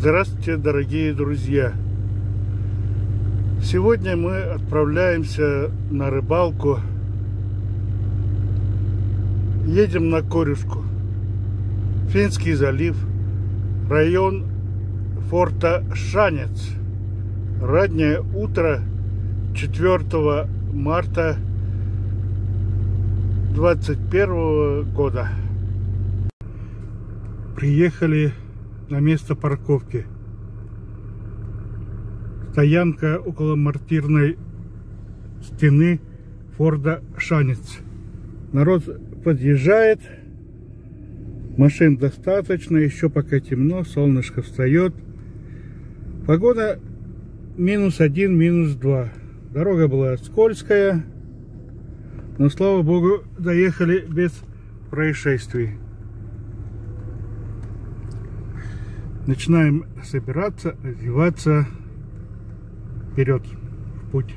Здравствуйте, дорогие друзья! Сегодня мы отправляемся на рыбалку. Едем на Корюшку, Финский залив, район форта Шанец. Раннее утро 4 марта 2021 года. Приехали на место парковки. Стоянка около мортирной стены форта Шанец. Народ подъезжает. Машин достаточно. Еще пока темно. Солнышко встает. Погода -1, -2. Дорога была скользкая. Но, слава богу, доехали без происшествий. Начинаем собираться, одеваться. Вперед, в путь.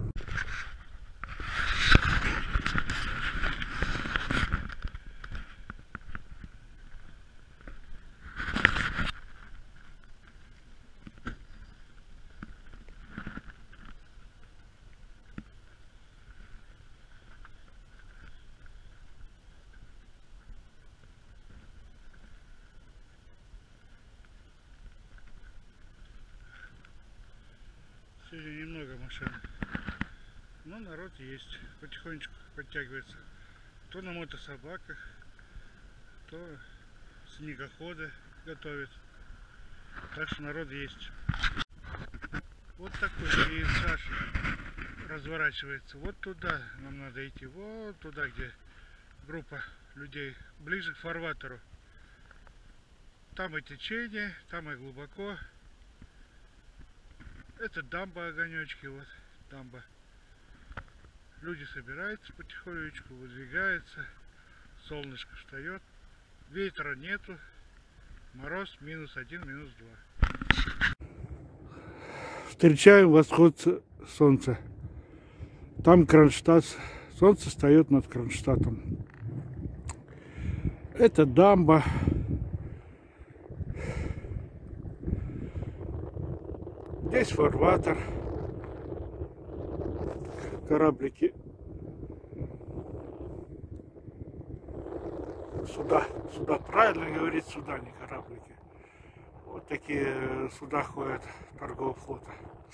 Сегодня немного машин, но народ есть, потихонечку подтягивается. То на мотособаках, то снегоходы готовят. Так что народ есть. Вот такой пейзаж разворачивается. Вот туда нам надо идти, вот туда, где группа людей, ближе к фарватеру. Там и течение, там и глубоко. Это дамба, огонечки, вот дамба. Люди собираются потихонечку, выдвигаются. Солнышко встает, ветра нету, мороз -1, -2. Встречаем восход солнца. Там Кронштадт, солнце встает над Кронштадтом. Это дамба. Здесь фарватер, кораблики, суда, правильно говорить, суда, не кораблики. Вот такие суда ходят торгового флота.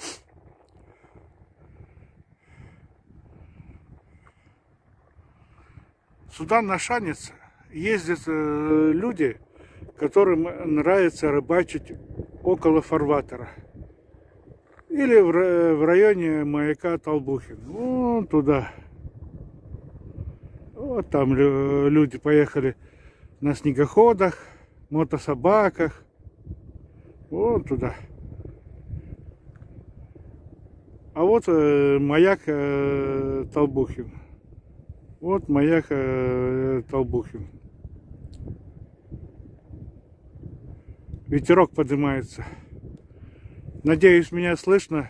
Сюда на Шанец ездят люди, которым нравится рыбачить около фарватера. Или в районе маяка Толбухин. Вон туда. Вот там люди поехали на снегоходах, мотособаках. Вон туда. А вот маяк Толбухин. Вот маяк Толбухин. Ветерок поднимается. Надеюсь, меня слышно.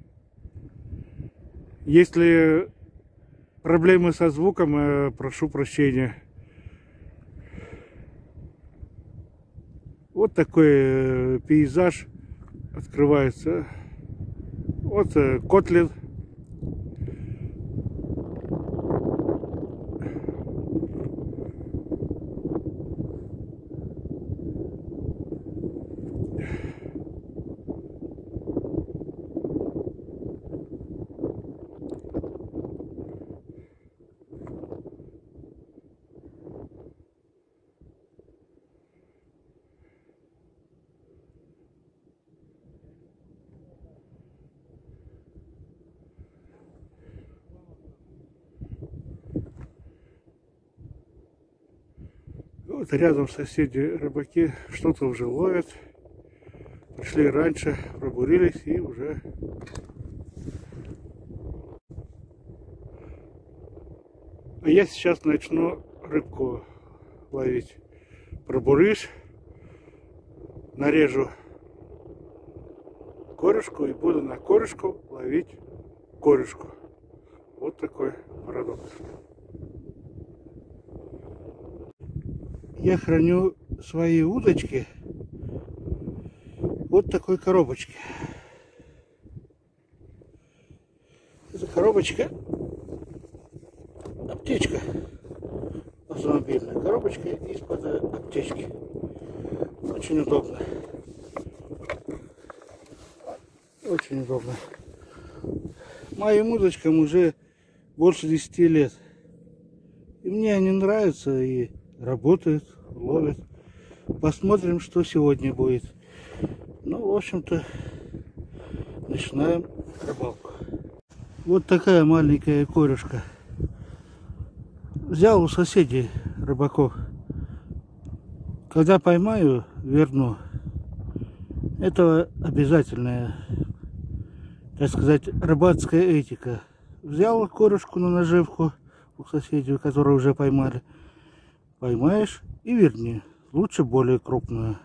Если проблемы со звуком, прошу прощения. Вот такой пейзаж открывается. Вот Котлин. Вот рядом соседи рыбаки что-то уже ловят. Пришли раньше, пробурились и уже А я сейчас начну рыбку ловить. Пробурюсь, нарежу корюшку и буду на корюшку ловить корюшку. Вот такой парадокс. Я храню свои удочки вот такой коробочке. Это коробочка, аптечка, автомобильная коробочка из-под аптечки. Очень удобно. Очень удобно. Моим удочкам уже больше 10 лет. И мне они нравятся и работают, ловят. Посмотрим, что сегодня будет. Ну, в общем-то, начинаем рыбалку. Вот такая маленькая корюшка. Взял у соседей рыбаков. Когда поймаю, верну. Это обязательная, так сказать, рыбацкая этика. Взял корюшку на наживку у соседей, которые уже поймали. Поймаешь и верни. Лучше более крупную.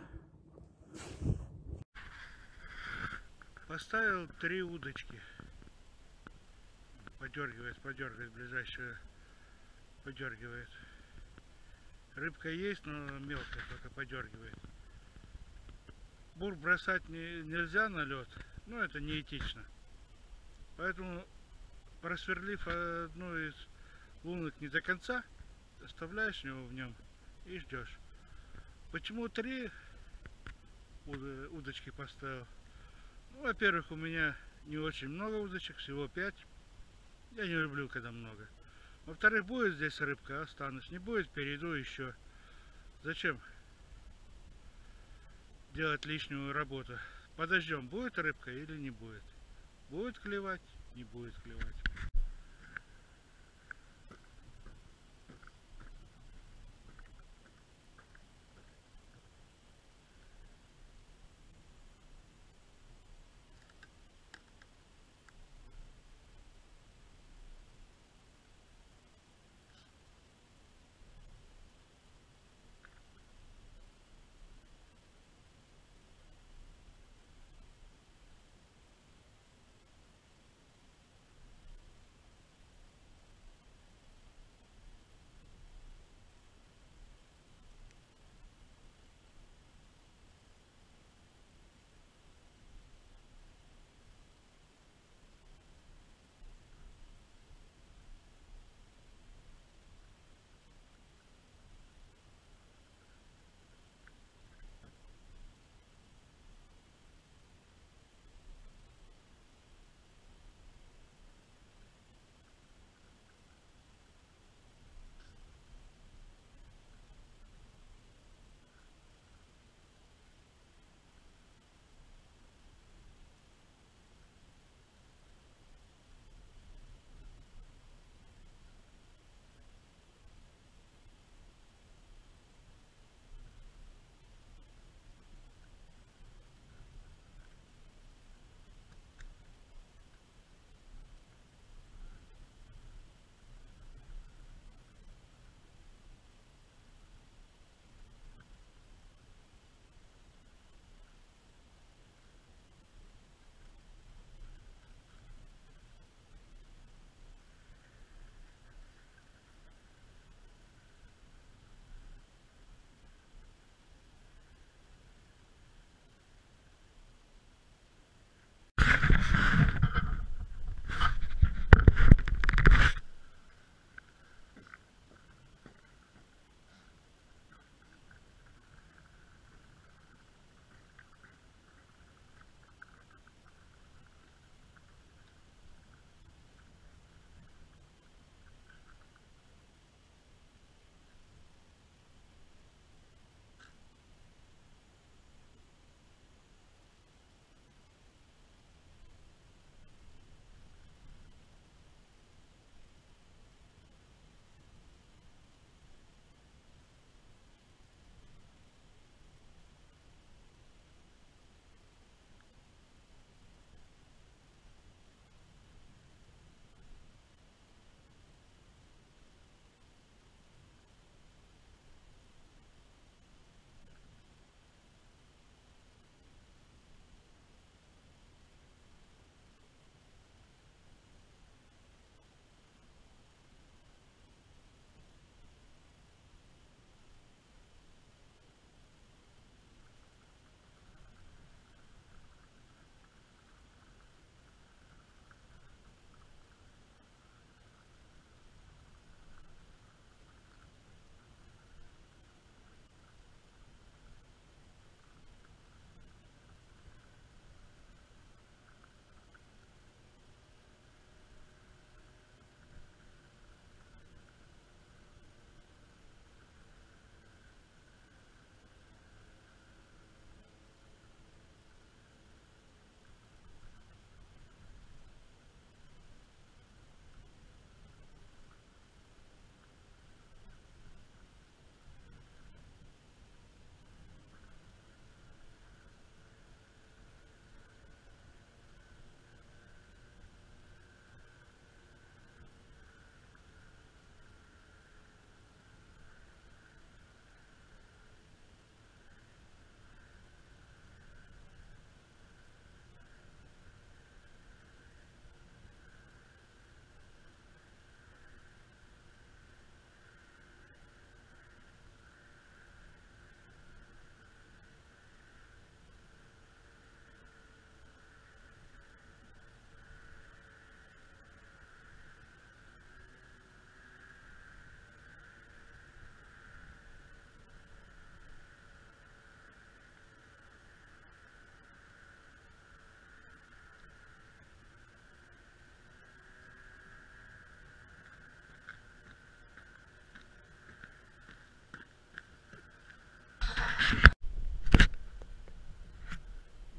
Поставил 3 удочки. Подергивает, ближайшую подергивает. Рыбка есть, но мелкая, только подергивает. Бур бросать нельзя на лед, но это неэтично. Поэтому, просверлив одну из лунок не до конца, оставляешь его в нем и ждешь. Почему 3 удочки поставил? Ну, во-первых, у меня не очень много удочек, всего 5. Я не люблю, когда много. Во-вторых, будет здесь рыбка, останусь. Не будет, перейду еще. Зачем делать лишнюю работу? Подождем, будет рыбка или не будет. Будет клевать, не будет клевать.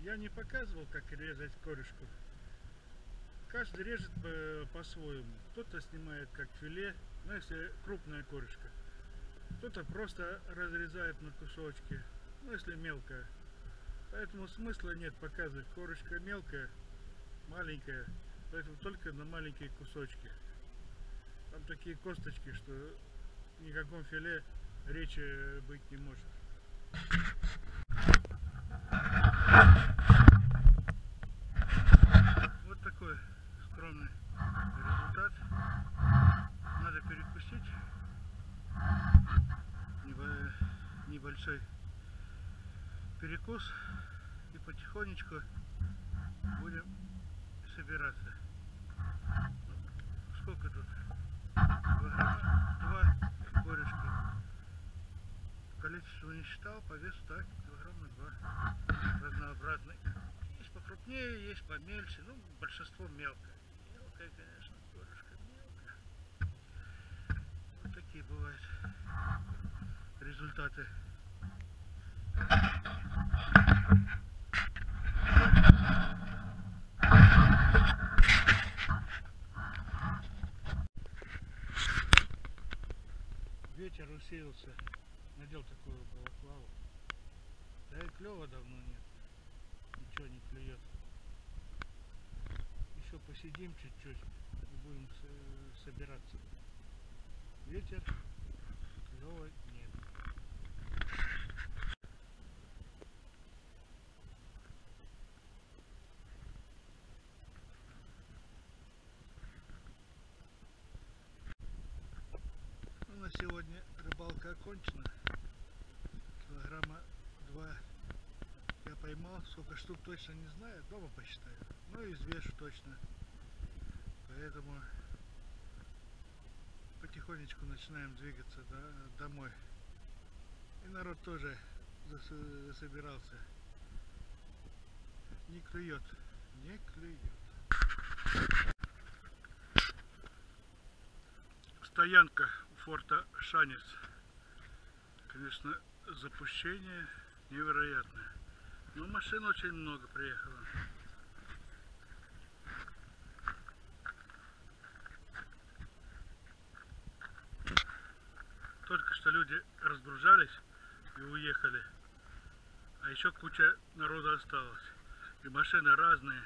Я не показывал, как резать корешку. Каждый режет по-своему. Кто-то снимает как филе, ну если крупная корешка. Кто-то просто разрезает на кусочки, ну если мелкая. Поэтому смысла нет показывать. Корочка мелкая, маленькая, поэтому только на маленькие кусочки. Там такие косточки, что ни о каком филе речи быть не может. Вот такой скромный результат. Надо перекусить. Небольшой перекус. И потихонечку будем собираться. Сколько тут? 2 корешка. Количество не считал, по весу так, килограмма 2. Разнообразный. Есть покрупнее, есть помельче. Ну, большинство мелкое. Мелкая, конечно, корешка мелкая. Вот такие бывают результаты. Ветер усилился, надел такую балаклаву. Да и клёва давно нет, ничего не клюет. Еще посидим чуть-чуть и будем собираться. Ветер, клёва нет. Ну, на сегодня рыбалка окончена. Килограмма 2 я поймал. Сколько штук точно не знаю, дома посчитаю. Ну и взвешу точно. Поэтому потихонечку начинаем двигаться домой. И народ тоже засобирался. Не клюет, не клюет. Стоянка у форта Шанец. Конечно, запущение невероятное. Но машин очень много приехало. Только что люди разгружались и уехали. А еще куча народа осталось. И машины разные.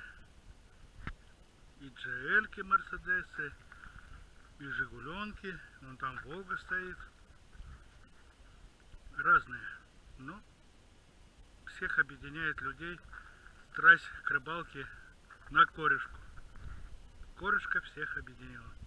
И GL-ки, Мерседесы, и Жигуленки. Вон там Волга стоит. Разные. Но всех объединяет людей страсть к рыбалке на корешку. Корешка всех объединила.